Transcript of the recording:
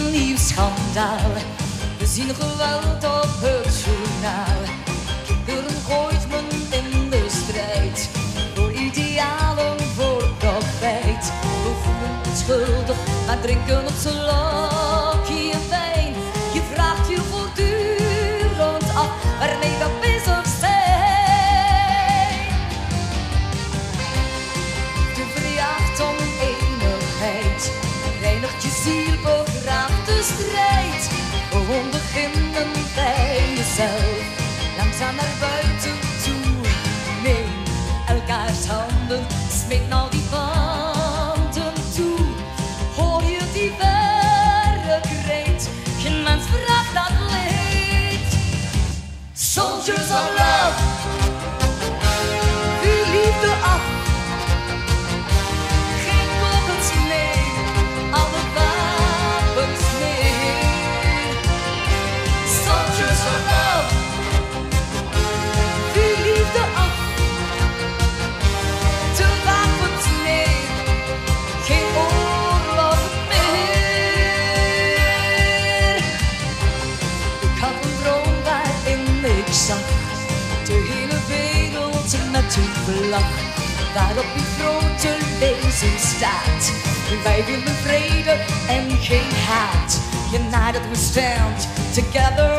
een nieuw schandaal. We zien geweld op het journaal. Kinderen gooit men in de strijd. Voor idealen, voor profijt. We voelen ons schuldig, maar drinken op z'n lokje wijn. Je vraagt je voortdurend af waarmee we bezig zijn. De verjaagd om eenigheid. Reinigt je ziel, begraaft de strijd. Gewoon beginnen bij jezelf. Langzaam naar buiten toe. Neem elkaars handen, smeet nou die banden toe. Hoor je die verre kreet? Geen mens vraagt dat leed. Soldiers of love, uw liefde af. Geen kogels meer, alle wapens neer. Soldiers of love, uw liefde af. De wapens neer, geen oorlog meer. Ik had een droom waarin ik zag de hele wereld met uw vlag, waarop uw grote lezen staat. Wij willen vrede en geen haat. United we stand together